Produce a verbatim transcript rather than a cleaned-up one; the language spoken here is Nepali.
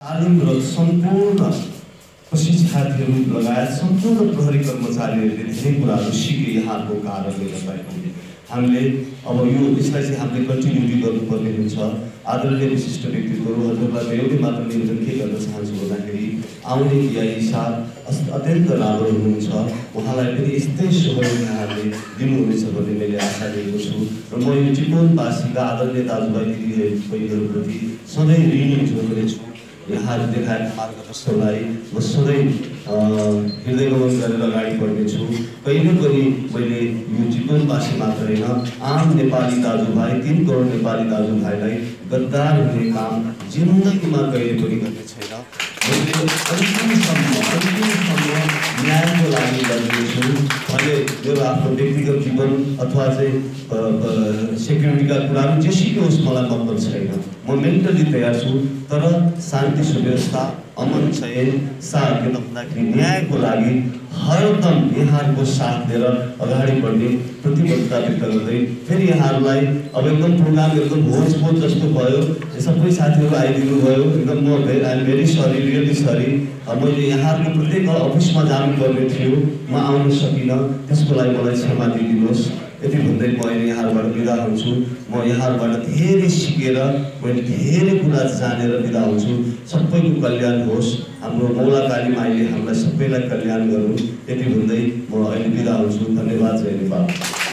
तालिम र सम्पूर्ण प्रशिक्षार्थीहरू लगायत सम्पूर्ण प्रहरी कर्मचारीहरूले धेरै कुराहरू सिके यहाँको कारणले गर्दाखेरि हामीले अब यो यसलाई चाहिँ हामीले कन्टिन्युटी गर्नुपर्ने हुन्छ। आदरणीय विशिष्ट व्यक्तित्वहरू हजुरलाई एउटै मात्र निवेदन के गर्न चाहन्छु भन्दाखेरि आउने न्यायी साथ अत्यन्त राम्रो हुनुहुन्छ, उहाँलाई पनि यस्तै सहयोग यहाँहरूले दिनुहुनेछ भन्ने मैले आशा लिएको छु र म यो चितवनवासीका आदरणीय दाजुभाइ दिदीबहिनीहरूप्रति सधैँ ऋणी हुनेछु। यहाँहरू देखाएको मार्गदर्शनलाई म सधैँ हृदयगमन गरेर अगाडि बढ्नेछु। कहिले पनि मैले यो चितवनवासी मात्र होइन आम नेपाली दाजुभाइ तीन करोड नेपाली दाजुभाइलाई गद्दार हुने काम जिन्दगीमा कहिले पनि गर्ने छैन। मैले अन्तिमसम्म अन्तिमसम्म न्यायको लागि लड्नेछु भने मेरो आफ्नो व्यक्तिगत जीवन अथवा चाहिँ सेक्युरिटीका कुराहरू जेसुकै होस् मलाई मतलब छैन। म मेन्टली तयार छु, तर शान्ति सुव्यवस्था अमन चयन साथ के भन्दाखेरि न्यायको लागि हरदम यहाँहरूको साथ दिएर अगाडि बढ्ने प्रतिबद्धता व्यक्त गर्दै फेरि यहाँहरूलाई अब एकदम प्रोग्राम एकदम भोजभोज जस्तो भयो, सबै साथीहरू आइदिनु भयो, एकदम म I am very sorry, really sorry. मैले यहाँहरूको प्रत्येक अफिसमा जानुपर्ने थियो, म आउन सकिनँ, त्यसको लागि मलाई क्षमा दिइदिनुहोस्। यति भन्दै म अहिले यहाँबाट बिदा हुन्छु। म यहाँबाट धेरै सिकेर मैले धेरै कुरा जानेर बिदा हुन्छु। सबैको कल्याण होस्, हाम्रो मौला काली माईले हामीलाई सबैलाई कल्याण गरून्। यति भन्दै म अहिले बिदा हुन्छु। धन्यवाद। जय नेपाल।